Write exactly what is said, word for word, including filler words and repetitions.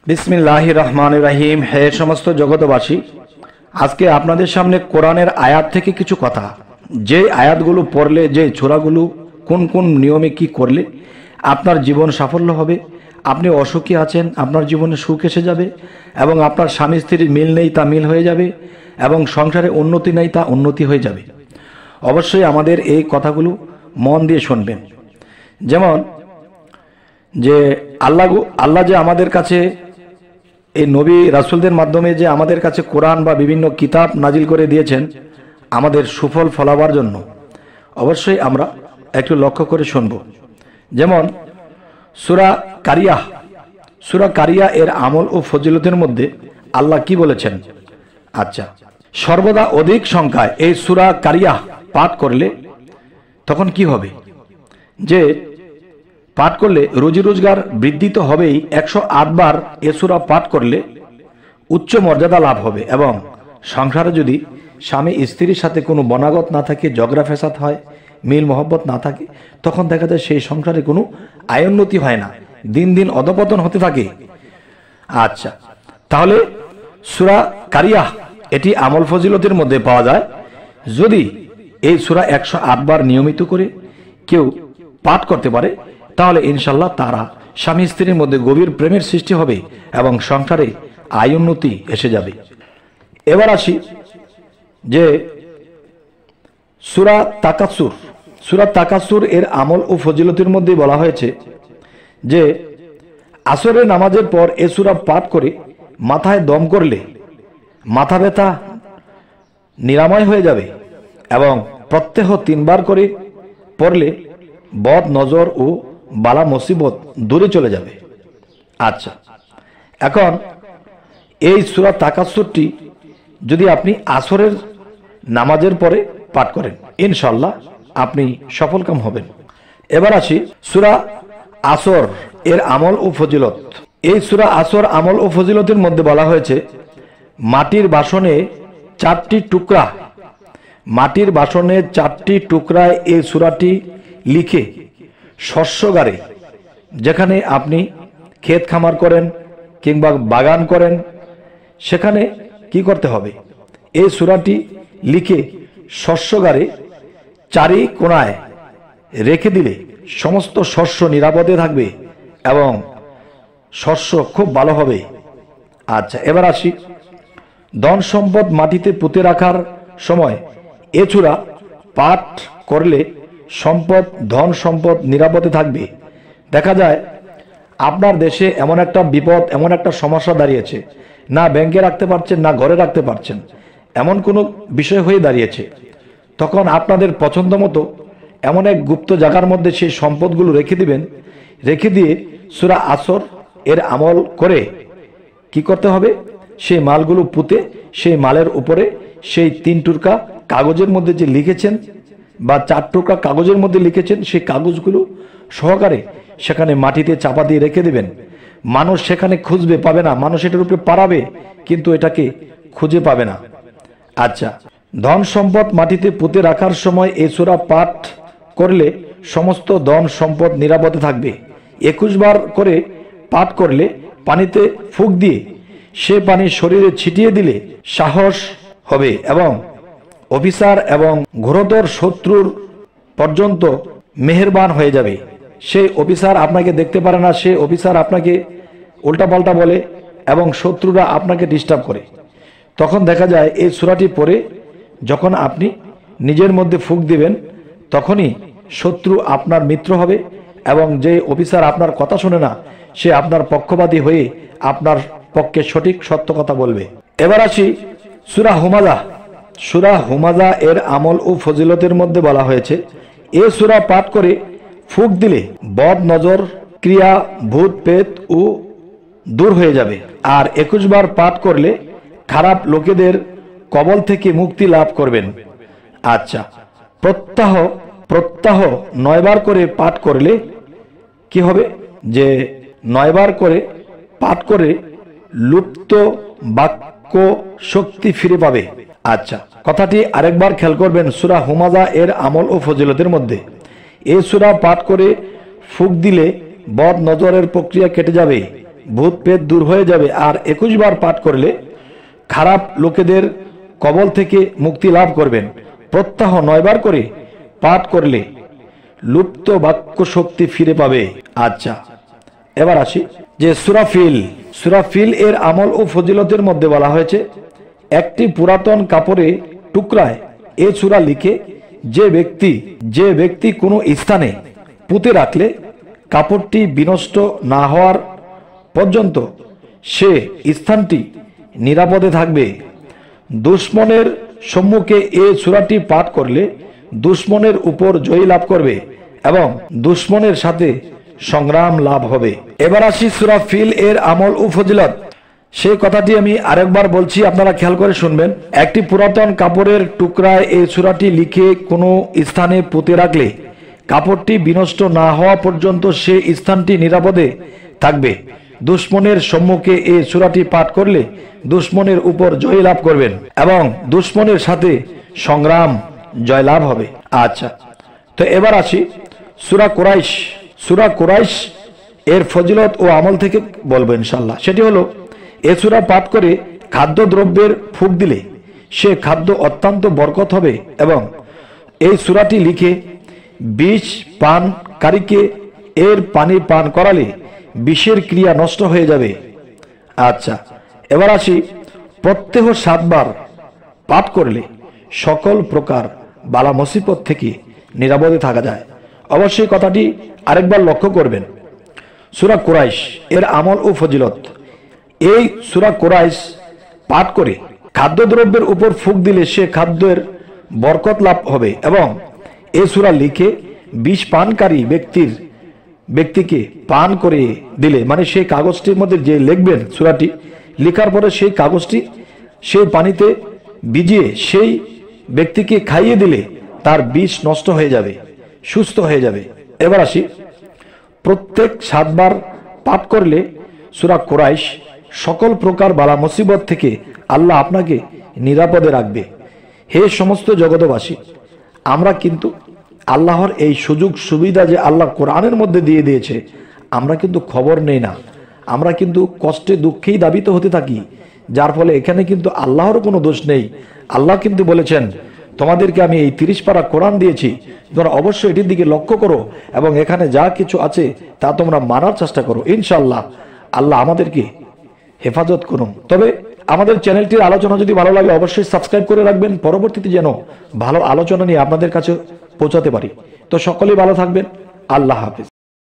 বিসমিল্লাহির রহমানির রহিম। হে সমস্ত জগতবাসী, আজকে আপনাদের সামনে কোরআনের আয়াত থেকে কিছু কথা, যে আয়াতগুলো পড়লে, যে সূরাগুলো কোন কোন নিয়মে কি করলে আপনার জীবন সাফল্য হবে, আপনি অসুখী আছেন আপনার জীবনে সুখ এসে যাবে, এবং আপনার স্বামী স্ত্রীর মিল নেই তা মিল হয়ে যাবে, এবং সংসারে উন্নতি নেই তা উন্নতি হয়ে যাবে। অবশ্যই আমাদের এই কথাগুলো মন দিয়ে শুনবেন। যেমন যে আল্লাহ আল্লাহ যে আমাদের কাছে এই নবী রাসূলদের মাধ্যমে যে আমাদের কাছে কোরআন বা বিভিন্ন কিতাব নাজিল করে দিয়েছেন আমাদের সুফল ফলাবার জন্য, অবশ্যই আমরা একটু লক্ষ্য করে শুনব। যেমন সূরা কারিয়া, সূরা কারিয়া এর আমল ও ফজিলতের মধ্যে আল্লাহ কি বলেছেন? আচ্ছা, সর্বদা অধিক সংখ্যায় এই সূরা কারিয়া পাঠ করলে তখন কি হবে? যে পাঠ করলে রুজি রোজগার বৃদ্ধি তো হবেই, একশো আট বার এ সূরা পাঠ করলে উচ্চ মর্যাদা লাভ হবে, এবং সংসারে যদি স্বামী স্ত্রীর সাথে কোনো বনাগত না থাকে, ঝগড়া ফেসাদ হয়, মিল মহব্বত না থাকে, তখন দেখা যায় সেই সংসারে কোনো আয়োন্নতি হয় না, দিন দিন অধপতন হতে থাকে। আচ্ছা, তাহলে সূরা কারিয়া এটি আমল ফজিলতের মধ্যে পাওয়া যায়। যদি এই সূরা একশো আট বার নিয়মিত করে কেউ পাঠ করতে পারে, তাহলে ইনশাল্লাহ তারা স্বামী স্ত্রীর মধ্যে গভীর প্রেমের সৃষ্টি হবে এবং সংসারে আয় উন্নতি এসে যাবে। এবার আসি যে সূরা তাকাসুর, সূরা তাকাসুর এর আমল ও ফজিলতের মধ্যে বলা হয়েছে যে আসরের নামাজের পর এ সূরা পাঠ করে মাথায় দম করলে মাথা ব্যথা নিরাময় হয়ে যাবে, এবং প্রত্যহ তিনবার করে পড়লে বদ নজর ও বালা মুসিবত দূরে চলে যাবে। আচ্ছা, এখন এই সূরা তাকাসুরটি যদি আপনি আসরের নামাজের পরে পাঠ করেন, ইনশাআল্লাহ আপনি সফলকাম হবেন। এবার আসি সূরা আসর এর আমল ও ফজিলত। এই সূরা আসর আমল ও ফজিলতের মধ্যে বলা হয়েছে মাটির বাসনে চারটি টুকরা, মাটির বাসনে চারটি টুকরায় এই সূরাটি লিখে শস্যগারে, যেখানে আপনি ক্ষেত খামার করেন কিংবা বাগান করেন, সেখানে কি করতে হবে? এই সূরাটি লিখে শস্যগারে চারি কোণায় রেখে দিলে সমস্ত শস্য নিরাপদে থাকবে এবং শস্য খুব ভালো হবে। আচ্ছা, এবার আসি ধন সম্পদ মাটিতে পুঁতে রাখার সময় এ সূরা পাঠ করলে সম্পদ, ধন সম্পদ নিরাপদে থাকবে। দেখা যায় আপনার দেশে এমন একটা বিপদ, এমন একটা সমস্যা দাঁড়িয়েছে, না ব্যাংকে রাখতে পারছেন না ঘরে রাখতে পারছেন, এমন কোনো বিষয় হয়ে দাঁড়িয়েছে, তখন আপনাদের পছন্দ মতো এমন এক গুপ্ত জায়গার মধ্যে সেই সম্পদগুলো রেখে দিবেন। রেখে দিয়ে সূরা আসর এর আমল করে কি করতে হবে? সেই মালগুলো পুঁতে সেই মালের উপরে সেই তিন টুকরা কাগজের মধ্যে যে লিখেছেন বা চার টুকরা কাগজের মধ্যে লিখেছেন, সেই কাগজগুলো সহকারে সেখানে মাটিতে চাপা দিয়ে রেখে দেবেন। মানুষ সেখানে খুঁজবে, পাবে না, মানুষ এটার উপরে পারাবে কিন্তু এটাকে খুঁজে পাবে না। আচ্ছা, ধন সম্পদ মাটিতে পুঁতে রাখার সময় এই সূরা পাঠ করলে সমস্ত ধন সম্পদ নিরাপদে থাকবে। একুশ বার করে পাঠ করলে পানিতে ফুঁক দিয়ে সে পানি শরীরে ছিটিয়ে দিলে সাহস হবে, এবং অফিসার এবং ঘোরতর শত্রুর পর্যন্ত মেহেরবান হয়ে যাবে। সেই অফিসার আপনাকে দেখতে পারে না, সে অফিসার আপনাকে উল্টাপাল্টা বলে এবং শত্রুরা আপনাকে ডিস্টার্ব করে। তখন দেখা যায় এই সূরাটি পড়ে যখন আপনি নিজের মধ্যে ফুঁক দিবেন, তখনই শত্রু আপনার মিত্র হবে, এবং যে অফিসার আপনার কথা শুনে না সে আপনার পক্ষপাতী হয়ে আপনার পক্ষে সঠিক সত্য কথা বলবে। এবার আসি সূরা হুমাযা। সূরা হুমাযা এর আমল ও ফজিলতের মধ্যে বলা হয়েছে এই সূরা পাঠ করে ফুঁক দিলে বদ নজর, ক্রিয়া, ভূত পেত ও দূর হয়ে যাবে। আর একুশ বার পাঠ করলে খারাপ লোকেদের কবল থেকে মুক্তি লাভ করবেন। আচ্ছা, প্রত্যাহ প্রত্যাহ নয়বার করে পাঠ করলে কি হবে? যে নয়বার করে পাঠ করে লুপ্ত বাক্য শক্তি ফিরে পাবে। আচ্ছা, কথাটি আরেকবার খেয়াল করবেন। সূরা হুমাযা এর আমল ও ফজিলতের মধ্যে এই সূরা পাঠ করে ফুঁক দিলে বদ নজরের প্রক্রিয়া কেটে যাবে, ভূত পেট দূর হয়ে যাবে। আর একুশ বার পাঠ করলে খারাপ লোকেদের কবল থেকে মুক্তি লাভ করবেন। প্রত্যাহ নয় বার করে পাঠ করলে লুপ্ত বাক্য শক্তি ফিরে পাবে। আচ্ছা, এবার আসি যে সূরা ফিল। সূরা ফিল এর আমল ও ফজিলতের মধ্যে বলা হয়েছে, একটি পুরাতন কাপড়ে টুকরায় এ সূরা লিখে যে ব্যক্তি যে ব্যক্তি কোনো স্থানে পুঁতে রাখলে কাপড়টি বিনষ্ট না হওয়ার পর্যন্ত সে স্থানটি নিরাপদে থাকবে। দুশ্মনের সম্মুখে এ সূরাটি পাঠ করলে দুশ্মনের উপর জয় লাভ করবে এবং দুশ্মনের সাথে সংগ্রাম লাভ হবে। এবার আসি সূরা ফিল এর আমল ও ফজিলত। সেই কথাটি আমি আরেকবার বলছি, আপনারা খেয়াল করে শুনবেন। একটি পুরাতন কাপড়ের টুকরায় এই সূরাটি লিখে কোনো স্থানে পুঁতে রাখলে কাপড়টি বিনষ্ট না হওয়া পর্যন্ত সে স্থানটি নিরাপদে থাকবে। দুশ্মনের সম্মুখে এই সূরাটি পাঠ করলে দুশ্মনের উপর জয় লাভ করবেন এবং দুশ্মনের সাথে সংগ্রাম জয়লাভ হবে। আচ্ছা, তো এবার আসি সূরা কুরাইশ। সূরা কুরাইশ এর ফজিলত ও আমল থেকে বলবো ইনশাআল্লাহ। সেটি হলো, এ সূরা পাঠ করে খাদ্য দ্রব্যের ফুঁক দিলে সে খাদ্য অত্যন্ত বরকত হবে এবং এই সূরাটি লিখে বিষ পানকারীকে এর পানি পান করালে বিষের ক্রিয়া নষ্ট হয়ে যাবে। আচ্ছা, এবার আসি প্রত্যহ সাতবার পাঠ করলে সকল প্রকার বালা মুসিবত থেকে নিরাপদে থাকা যায়। অবশ্যই কথাটি আরেকবার লক্ষ্য করবেন। সূরা কুরাইশ এর আমল ও ফজিলত। এই সূরা কুরাইশ পাঠ করে খাদ্যদ্রব্যের উপর ফুঁক দিলে সে খাদ্যের বরকত লাভ হবে এবং এই সূরা লিখে বিষ পানকারী ব্যক্তির ব্যক্তিকে পান করে দিলে, মানে সেই কাগজটির মধ্যে যে লিখবেন সূরাটি লেখার পরে সেই কাগজটি সেই পানিতে ভিজিয়ে সেই ব্যক্তিকে খাইয়ে দিলে তার বিষ নষ্ট হয়ে যাবে, সুস্থ হয়ে যাবে। এবার আসি, প্রত্যেক সাতবার পাঠ করলে সূরা কুরাইশ সকল প্রকার বালা মুসিবত থেকে আল্লাহ আপনাকে নিরাপদে রাখবে। হে সমস্ত জগতবাসী, আমরা কিন্তু আল্লাহর এই সুযোগ সুবিধা যে আল্লাহ কোরআনের মধ্যে দিয়ে দিয়েছে, আমরা কিন্তু খবর নেই না। আমরা কিন্তু কষ্টে দুঃখেই দাবিত হতে থাকি, যার ফলে এখানে কিন্তু আল্লাহর কোনো দোষ নেই। আল্লাহ কিন্তু বলেছেন, তোমাদেরকে আমি এই তিরিশ পারা কোরআন দিয়েছি, তোমরা অবশ্যই এটির দিকে লক্ষ্য করো এবং এখানে যা কিছু আছে তা তোমরা মানার চেষ্টা করো। ইনশাআল্লাহ আল্লাহ আমাদেরকে হেফাজত করুন। তবে আমাদের চ্যানেলটির আলোচনা যদি ভালো লাগে অবশ্যই সাবস্ক্রাইব করে রাখবেন, পরবর্তীতে যেন ভালো আলোচনা নিয়ে আপনাদের কাছে পৌঁছাতে পারি। তো সকলেই ভালো থাকবেন। আল্লাহ হাফেজ।